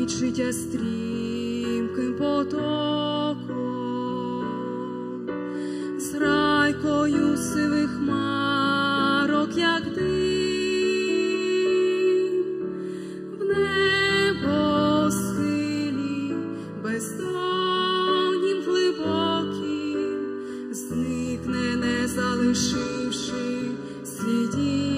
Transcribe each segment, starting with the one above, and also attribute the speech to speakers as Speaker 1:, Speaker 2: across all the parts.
Speaker 1: життя стрімким потоком, з райкою сивих хмарок, як дим, в небо схилі бездоннім глибоким, зникне, не залишивши слідів.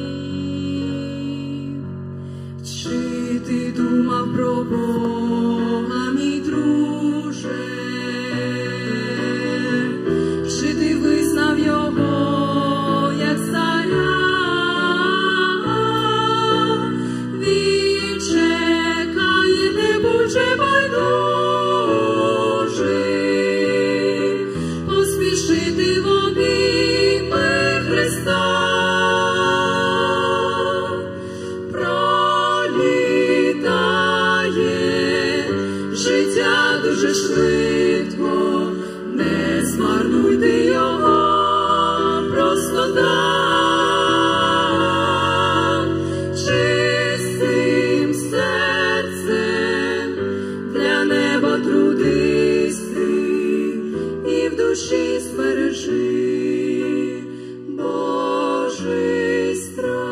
Speaker 1: Чи ти думав про Бога, мій друже? Чи ти визнав Його як царя? Він чекає, не будь же байдужий, поспішити в обійми Христа. Життя дуже швидко, не змарнуйте його просто так. Чистим серцем для неба трудись ти і в душі збережи Божий страх.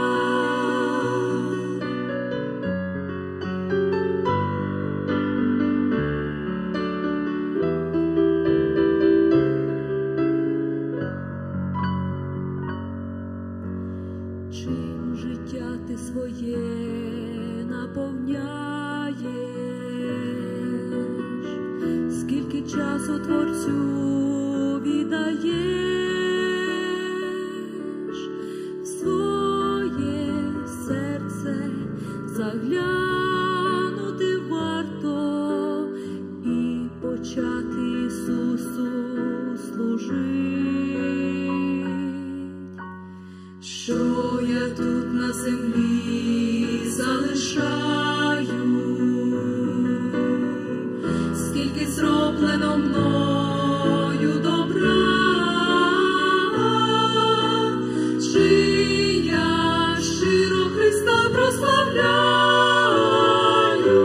Speaker 1: Чим життя ти своє наповняєш? Скільки часу Творцю віддаєш? В своє серце заглянути варто і почати Ісусу служити. Що я тут на землі залишаю, скільки зроблено мною добра, чи я щиро Христа прославляю,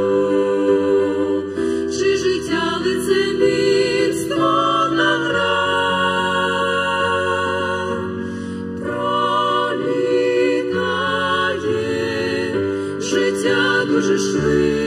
Speaker 1: чи життя лицемірство та гра. Життя дуже швидко.